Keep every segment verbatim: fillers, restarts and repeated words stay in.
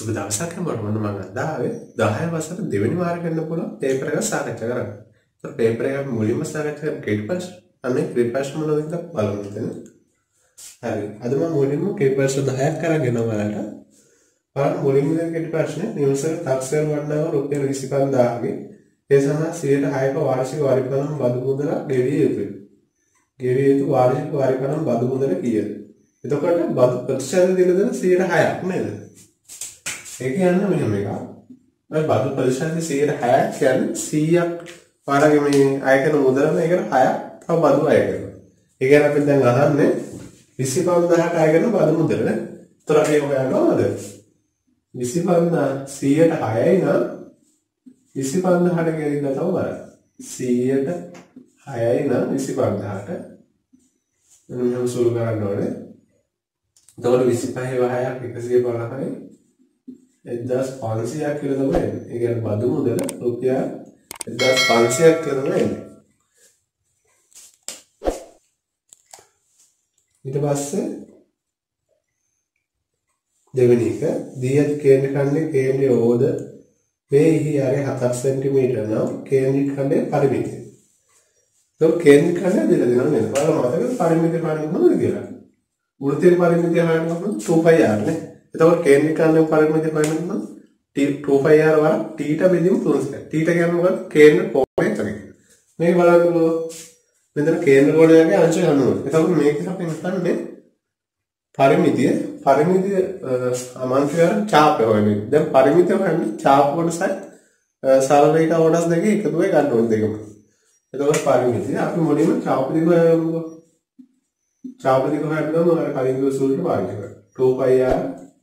සුබ දවසක් හැමෝටම මම අද ආවේ දහය වසර දෙවෙනි වාරේ ගන්න පුළුවන් පේපර් එක සාකච්ඡා කරන්න. ඒත් පේපර් එක මුලින්ම සාකච්ඡා කරන ක්‍රෙඩිට් ප්‍රශ්න අනේ ක්‍රෙඩිට් ප්‍රශ්න මොනවද කියලා බලමු දැන්. හරි. අද මම මුලින්ම ක්‍රෙඩිට් ප්‍රශ්න දහයක් කරගෙන ඔයාලට බලන්න මුලින්ම දැන් ක්‍රෙඩිට් ප්‍රශ්නේ නිවසක තාක්ෂණ වටනාව රුපියල් විසි පන්දාහකගේ ඒ සඳහා සියයට හයක වාර්ෂික වරිපණම් බදු මුදල ගෙවිය යුතුයි. ගෙවිය යුතු වාර්ෂික වරිපණම් බදු මුදල කීයද? එතකොට බදු ප්‍රතිශත දෙන දෙන සියයට හයක් නේද? ඒ කියන්නේ මෙහෙම එකක්. මේ බදු ප්‍රතිශත සියයට හයක් කියන්නේ සීයක් පාරගේ මේ අය කරන මුදල මේකට හයක් තව බදු අය කරනවා. ඒ කියන්නේ අපි දැන් අහන්නේ විසි පන්දාහක අය කරන බදු මුදල නේ. ඒතර අපි හොයනවාද? විසි පන්දාහ සියයට හයයි නම් විසි පන්දාහට ගෙරිලා තව බලන්න. සියයට හයයි නම් විසි පන්දාහට මෙන්න සුළු කරන්න ඕනේ. එතකොට විසි පහේ හයක් එකසිය පනහයි එක්දාස් පන්සියයක් කියලා තමයි එන්නේ. ඒ කියන්නේ බදු මුදල රුපියල් එක්දාස් පන්සියයක් කියලා තමයි එන්නේ. ඊට පස්සේ දෙවෙනි එක දී ඇති කේන්ද්‍ර ඛණ්ඩයේ කේන්ද්‍රය ඕද වේහි ආරේ හතක් සෙන්ටිමීටර නම් කේන්ද්‍ර ඛණ්ඩයේ පරිමිතිය. ඒක කේන්ද්‍ර ඛණ්ඩය දෙලා දෙනවා නේද? බලන්න මතකද පරිමිතිය පරිමිතිය මොනවද කියලා? වෘත්තීය පරිමිතිය හොයනකොට two pi r නේ. එතකොට කේන්ද්‍ර ඛණ්ඩයේ පරිමිතිය හොයනකොට two pi r වල t ට බෙදීම තුනක්. t ට කියන්නේ මොකක්ද? කේන්ද්‍ර කෝණය තමයි. මේක බලන්නකෝ. මෙතන කේන්ද්‍ර කෝණයගේ අංශ ගන්නවා. එතකොට මේක අපි හිතන්නේ පරිමිතිය පරිමිතිය අමාන්තිය ඡාපය හොයන්නේ. දැන් පරිමිතිය හොයන්නේ ඡාප කොටසයි සරල රේඛා කොටස් දෙකේ එකතුවේ ගන්න ඕනේ දෙකම. එතකොට පරිමිතිය අපි මුලින්ම ඡාප දෙක හොයමුකෝ. ඡාප දෙක හොයද්දී මම අර කලින් කිව්ව සූත්‍රය පාවිච්චි කරා. two pi r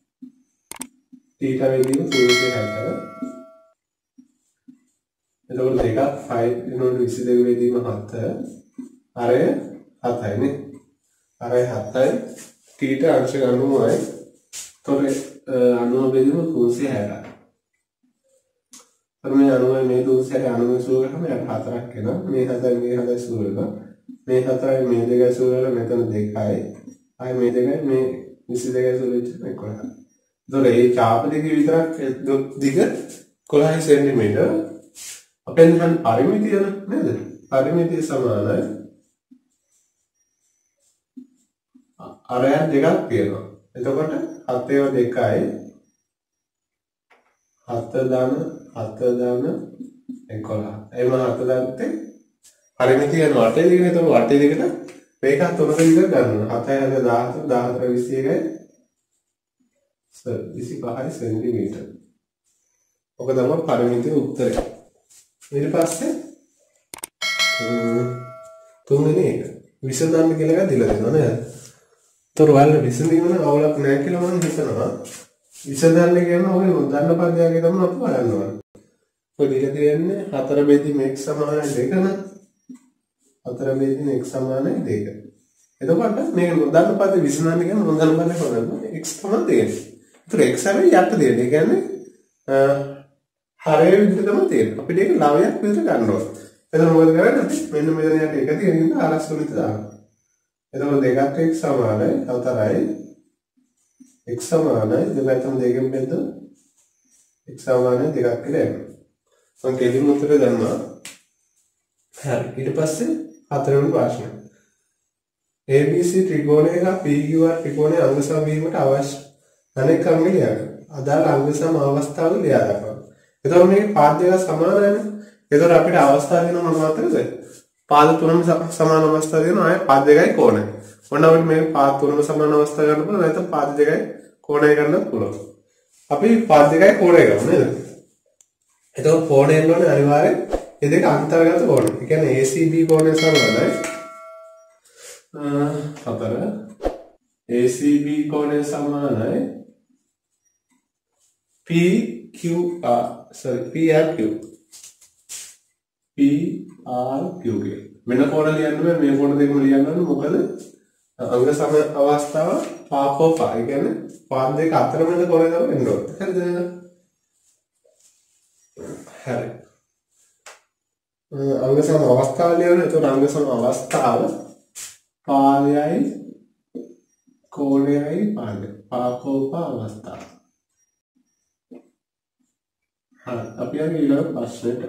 θ වේදීම සූත්‍රය හැදලා. එතකොට දෙකක් five වෙනකොට විසි දෙක වේදීම හත අරය හතයි නේ. අරය හතයි ඊට අංශ අනූවයි. එතකොට අනූව බෙදීම තුන්සිය හැටයි. අර මේ අනූවයි මේ තුන්සිය අනූව සූර කරාම යට හතරක් එනවා. මේ හතයි මේ හතයි සූර වෙනවා. මේ හතරයි මේ දෙකයි සූර වෙලා මෙතන දෙකයි. ආයි මේ දෙකයි මේ විසි දෙකයි සූර වෙච්ච එකොළහයි. එතකොට මේ ඡාප දෙකේ විතරක් දිග එකොළහ සෙන්ටිමීටර. අපෙන් ගන්න පරිමිතිය නේද? පරිමිතිය සමානයි අරයන් දෙකක් තියෙනවා. එතකොට හතේව දෙකයි හත ධන හත ධන එකොළහ. එයිම හත ධනතේ පරිමිතිය යන වටේ දිගන. එතකොට වටේ දිගට මේක තුනක විතර ගන්නවා. හතයි හත දහතුන දහහතර විසි එකයි විසි පහයි සෙන්ටිමීටර. ඔක තමයි පරිමිතියේ උත්තරය. ඊට පස්සේ තුන්වෙනි එක විසඳන්න කියලා එකක් දීලා දෙනවා නේද? තොර වල විසඳීම නම් අවුලක් නැහැ කියලා මම හිතනවා. විසඳන්න කියන්නේ ඔය නොදන්න පදයගේ තමයි අපි බලන්න ඕනේ. ඔය දීලා තියෙන්නේ හතර බෙදීම x සමානයි දෙක නම් හතර බෙදීම x සමානයි දෙක. එතකොට මේ නොදන්න පද විසඳන්න කියන්නේ නොදන්න පද කරන්නේ x තමයි තියෙන්නේ. ඒතර x හැබැයි යට දෙන්නේ. ඒ කියන්නේ හරය විදිහට තමයි තියෙන්නේ. අපිට ඒක ලවයක් විදිහට ගන්න ඕනේ. එතන මොකද කරන්නේ? මෙන්න මෙතන යට එක තියෙන නිසා අරස් වලින් දානවා. එතකොට දෙකක් x සමානයි හතරයි x සමානයි දෙපැත්තම දෙකෙන් බෙද x සමානයි දෙකක් කියලා එනවා. මම කෙලින්ම උත්තර දැම්මා. හරි. ඊට පස්සේ හතරවෙනි ප්‍රශ්නය. A B C ත්‍රිකෝණය සහ P Q R ත්‍රිකෝණයේ අංග සම වීමට අවශ්‍ය අනෙක් අංග ලියා ගන්න. අදාළ අංග සම අවස්ථාවල ලියා දක්වන්න. එතකොට මේක පාද දෙක සමානයි. එතකොට අපිට අවස්ථාව වෙන මොනවද? පාද තුනම සමාන අවස්ථා දෙනවා. ආයේ පාද දෙකයි කෝණය. ඔන්න අපිට මේ පාද තුනම සමාන අවස්ථා ගන්න පුළුවන්. නැත්නම් පාද දෙකයි කෝණය ගන්නත් පුළුවන්. අපි පාද දෙකයි කෝණය ගමු නේද? එතකොට කෝණය එන්නෝනේ අනිවාර්යෙන් මේ දෙක අන්තර්ගත කෝණය. ඒ කියන්නේ A C B කෝණය සමානයි. හතර A C B කෝණය සමානයි P Q R sorry P R Q P R Q ගේ මෙන්න කෝණ ලියන්න බෑ. මේ කෝණ දෙකම ලියන්න ඕනේ. මොකද අංග සම අවස්ථාව පාපෝ පා. ඒ කියන්නේ පාද දෙක අතර වෙන කෝණය තමයි වෙන්න ඕනේ. හරිද? හරි. අංග සම අවස්ථාව ලියනවා. ඒතකොට අංග සම අවස්ථාව පාදයයි කෝණයයි පාද පාපෝ පා අවස්ථාව. හරි අපි යන්නේ ඊළඟ ප්‍රශ්නෙට.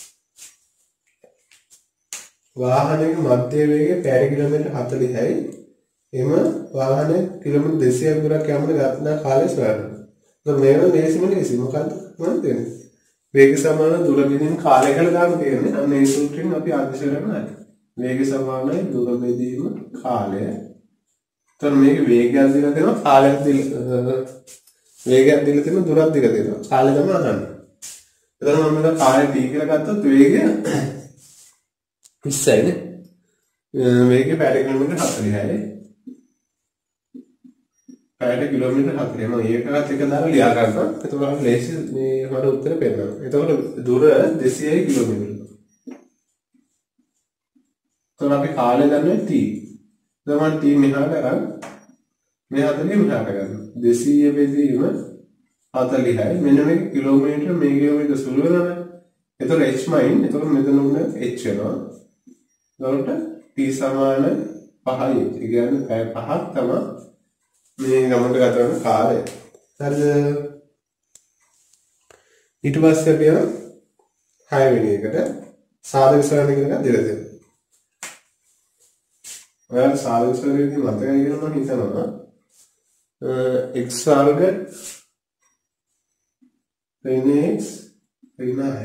වාහනයක මධ්‍ය වේගය පැය කිලෝමීටර් හතළිහයි. එම වාහනය කිලෝමීටර් දෙසීයක් දුරක් යෑමට ගතන කාලය සොයන්න. එතකොට මේක ලේසිම ලේසි මොකද්ද මම දෙන්නේ. වේග සමාන දුර බෙදීම කාලය කියලා දාන්න තියෙන්නේ. අන්න ඒ සූත්‍රයෙන් අපි ආදේශ කරන්නේ. වේග සමානයි දුර බෙදීම කාලය. එතකොට මේක වේගයක් දීලා තියෙනවා කාලයක් දීලා වේගයක් දීලා තියෙනවා දුරක් දීලා තියෙනවා. කාලය තමයි අහන්නේ. එතකොට මම මේක කාලය t කියලා ගත්තොත් වේගය විස්සයි නේ. වේගය පැය කිලෝමීටර් හතළිහයි. පැය කිලෝමීටර් හතළිහයි. මම ඒකත් එක දාලා ලියා ගන්නවා. එතකොට ලේසි මේ මට උත්තර පෙන්නනවා. එතකොට දුර දෙසීය කිලෝමීටර. එතකොට අපි කාලය දන්නේ t. දැන් t මෙහාට අරන් මේ හතළිහ මෙහාට ගන්නවා. දෙසීය බෙදීම හතළිහයි. මෙන්න මේක කිලෝමීටර මේ කිලෝමීටර සුළු වෙනවනේ. එතකොට h මයින් එතකොට මෙතන උන h වෙනවා. එතකොට t සමාන පහයි. ඒ කියන්නේ පැය පහක් තමයි මේ ගමනට ගත කරන කාලය. හරිද? ඊට පස්සේ අපි යන හය වෙනි එකට සාධක සරණ කියන එක දෙලා දෙනවා. ඔයාලා සාධක සරණේදී මතකයි කියලා මම හිතනවා. x වර්ග ऋण x ऋण y.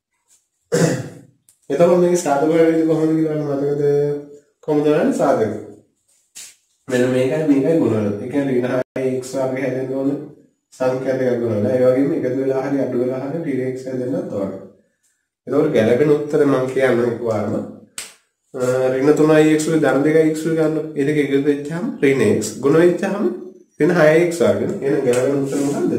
එතකොට මේක සාධක වේදී කොහොමද කියලා මතකද? කොහොමද ගන්න සාධක? මෙන්න මේකයි මේකයි ගුණ වෙනවා. ඒ කියන්නේ ඍණ x වර්ගය හැදෙන්න ඕන සංඛ්‍යා දෙකක් ගුණ වෙනවා. ඒ වගේම එකතු වෙලා හරි අඩු වෙලා හරි ඍණ x හැදෙන්නත් ඕන. එතකොට ගැළපෙන උත්තරේ මම කියන්නේ එකවරම ඍණ තුනයි x වල ධන දෙකයි x වල ගන්න. ඒ දෙක එකතු වෙච්චාම ඍණ x ගුණ වෙච්චාම ඍණ හයයි x වර්ගය. එහෙනම් ගැළපෙන උත්තරේ මොකද්ද?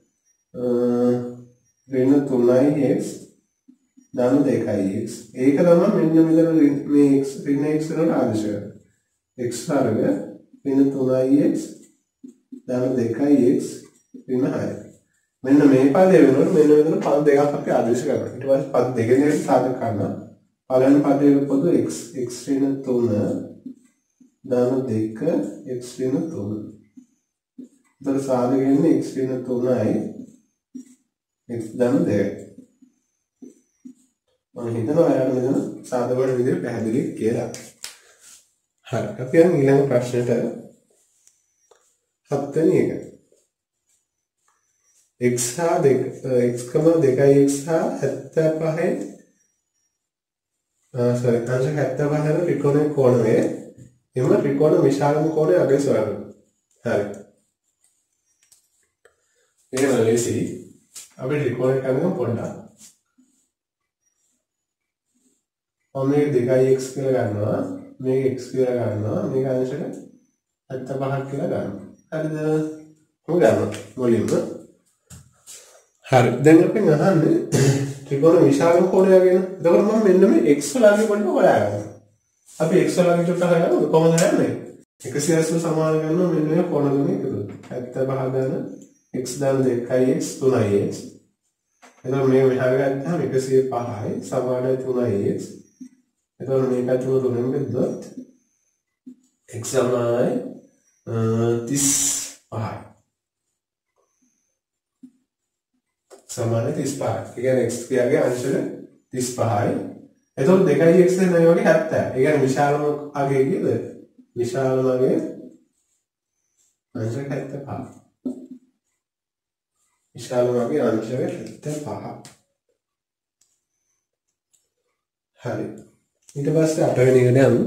ඍණ තුනයි x ධන දෙකයි x. ඒක තමයි මෙන්න මෙතන මේ x ඍණ x වලට ආදේශ කරන්නේ. x වර්ග ඍණ තුනයි x ධන දෙකයි x ඍණ හයයි. මෙන්න මේ පදේ වෙනකොට මෙන්න මෙතන පද දෙකක් අපි ආදේශ කරනවා. ඊට පස්සේ පද දෙකෙන් දෙකට සාධක කරනවා. පළවෙනි පදේ පොදු x x ඍණ තුන ධන දෙක x ඍණ තුන. එතන සාධක වෙන්නේ x ඍණ තුනයි x ධන දෙකයි. මම හිතනවා ඔයාලා මෙතන සාධක වල විදිහට පැහැදිලි කියලා. හරි අපි යන් ඊළඟ ප්‍රශ්නෙට හත් වෙනි එක. x හා දෙක x, දෙකයි x හා හැත්තෑ පහයි sorry අංශ හැත්තෑ පහ යන ත්‍රිකෝණයේ කෝණ වේ. එම ත්‍රිකෝණ විශාලම කෝණය අගය සොයන්න. හරි. එහෙනම් ලේසි. අපි ත්‍රිකෝණය කරමු පොඩ්ඩක්. මම මේක දෙකයි x කියලා ගන්නවා. මේක x කියලා ගන්නවා. මේක අංශක හැත්තෑ පහක් කියලා ගන්නවා. හරිද? කොහොමද ගන්නවා? මුලින්ම. හරි. දැන් අපි අහන්නේ ත්‍රිකෝණ විශාලම කෝණය ගැන. එතකොට මම මෙන්න මේ x වලගේ පොඩ්ඩක් හොයාගන්නවා. අපි x වලගේ චුට්ටක් හොයාගමු. කොහොමද හොයන්නේ? එකසිය අසූ සමාන කරනවා මෙන්න මේ කෝණ තුනේ එකතු. හැත්තෑ පහ ගන්න x ධන දෙකයි x තුනයි x. එතකොට මේ මෙහා ගත්තාම එකසිය පහයි සමානයි තුනයි x. එතකොට මේකත් තුනෙන් බෙදුවොත් x සමානයි තිස් පහයි. සමානයි තිස් පහයි. ඒ කියන්නේ x කියාගේ අංශක තිස් පහයි. එතකොට දෙකයි x දෙන මේ වගේ හැත්තෑ. ඒ කියන්නේ විශාලම අගය කීයද? විශාලම අගය අංශක හැත්තෑ පහ. විශාලම අගය අංශක හැත්තෑ පහ. හරි. ඊට පස්සේ අට වෙනි එකට යමු.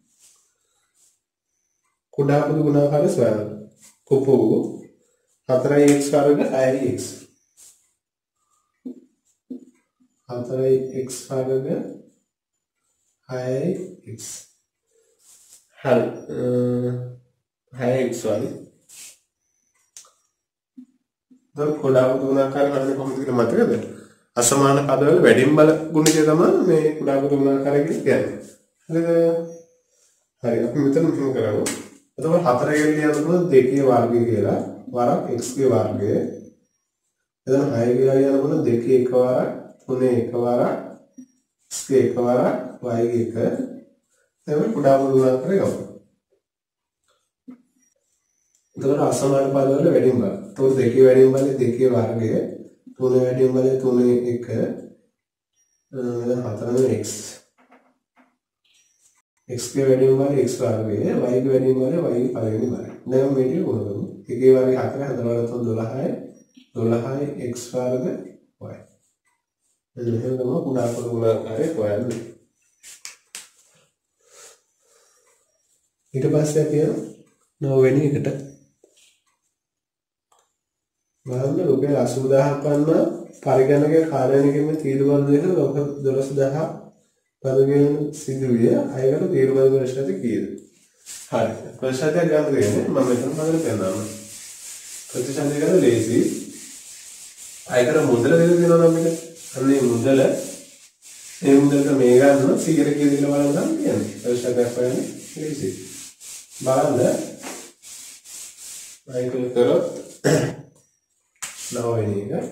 කුඩා පොදු ගුණාකාර සොයන්න. කුපු හතරයි x වර්ග හයයි x. හතරයි x වර්ග හයයි x. හරි. හයයි x වර්ග. දැන් කුඩා පොදු ගුණාකාර කරන්නේ කොහොමද කියලා මතකද? අසමාන පදවල වැඩිම බල ගුණිතය තමයි මේ කුඩා පොදු ගුණාකාරය කියන්නේ. හරිද? හරි අපි මෙතන මෙහෙම කරමු. එතකොට හතර ගෙන් යනකොට දෙකේ වර්ගය කියලා වරක් x ගේ වර්ගය. එතන හය කියලා යනකොට දෙකේ එක වරක් තුනේ එක වරක් x ගේ එක වරක් y ගේ එක. එතකොට කුඩා පොදු ගුණාකාරය ගමු. එතකොට අසමාන පදවල වැඩිම බල. එතකොට දෙකේ වැඩිම බලේ දෙකේ වර්ගය තුන වැඩිම බලය තුනේ එක හතරම x x ගේ වැඩිම බලය x වර්ගය y ගේ වැඩිම බලය y ගේ පළවෙනි බලය. දැන් මේ ටික ගුණ කරමු. එකේ වර්ගය හතර හතර වර්ග තුන දොළහයි දොළහයි x වර්ග y. එතන එහෙම තමයි කුඩා කොට ගුණාකාරය හොයන්නේ. ඊට පස්සේ අපි යනවා නව වෙනි එකට. බලන්න රුපියල් අසූ දහසක් වන්න පරිගණක කාර්යාලයකින් තීරුවල් දෙක දොළොස් දහසක් පදගෙන සිදුවිය. අයකට තීරුවල් ප්‍රශ්නද කීයද? හරි. ප්‍රශ්නයක් ගන්න දෙන්නේ මම මෙතන පදල පෙන්නනවා. ප්‍රතිශතය ගන්න ලේසි. අයකට මුදල දෙක දෙනවා නම් මේක. අන්නේ මුදල ඒ මුදලට මේ ගන්න සීයට කීයද කියලා බලන්න කියන්නේ. ප්‍රශ්නයක් හොයන්නේ ලේසි. බලන්න අයකට කරොත් නව වෙනි එක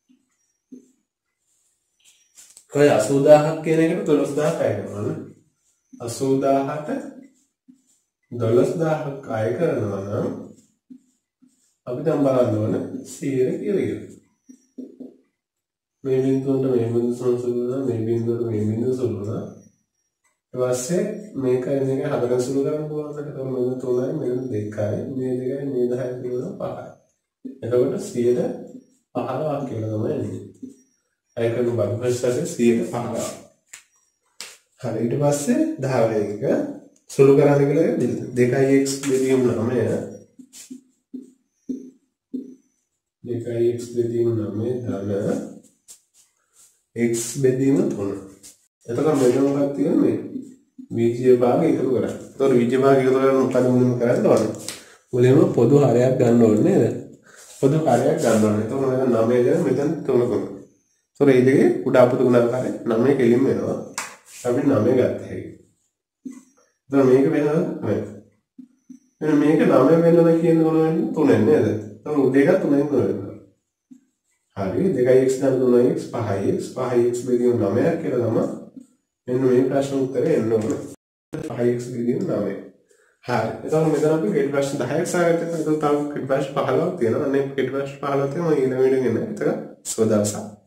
කොයි අසූ දහසක් කියන එකට දොළොස් දහසක් අය කරනවා නේ. අසූ දහසට දොළොස් දහසක් අය කරනවා නම් අපි දැන් බලන්න ඕනේ සීයට කීයද? මේ බිඳුවට මේ බිඳුව සුළු වෙනවා, මේ බිඳුවට මේ බිඳුව සුළු වෙනවා. ඊට පස්සේ මේක එන්නේ හතරෙන් සුළු කරන්න පුළුවන්. එතකොට මෙන්න තුනයි මෙන්න දෙකයි මේ දෙකයි මේ දහයයි කියනවා පහයි. එතකොට සීයට පහළොවක් කියලා තමයි එන්නේ. අය කරන බද්දස්සේ සීයට පහළොව. හරි ඊට පස්සේ දහ වෙනි එක සුළු කරන්න කියලා දෙකයි x බෙදීම නවය. දෙකයි x බෙදීම නවය ධන x බෙදීම තුන. එතකොට මෙතන මොකක්ද තියෙන්නේ? බීජීය භාගය එකතු කරා. එතකොට බීජීය භාගය එකතු කරලා මොකද මුලින්ම කරන්න ඕනේ? මුලින්ම පොදු හරයක් ගන්න ඕනේ නේද? පොදු හරයක් ගන්න ඕනේ. එතකොට මෙතන නවය දැන් මෙතන තුන කරනවා. එතකොට මේ දෙකේ කුඩා පොදු ගුණාකාරය නවය කෙලින්ම එනවා. අපි නවය ගත්ත හැකි. එතකොට මේක වෙනවද? නෑ. එහෙනම් මේක නවය වෙනවා කියන මොන වෙන්නේ? තුනෙන් නේද? එතකොට උදේක තුනෙන් වෙනවා. හරි දෙකයි x දැන් තුනයි x පහයි x පහයි x බෙදීම නවයක් කියලා තමයි මෙන්න මේ ප්‍රශ්න උත්තරේ එන්න ඕනේ. පහයි x බෙදීම නවය. හරි. එතකොට මෙතන අපි ගෙඩි ප්‍රශ්න දහයක් සාකච්ඡා කරලා තව ගෙඩි ප්‍රශ්න පහළොවක් තියෙනවා. අනේ ගෙඩි ප්‍රශ්න පහළොව තියෙනවා ඊළඟ වීඩියෝ එකේ නේද? ඒක සෝදාසා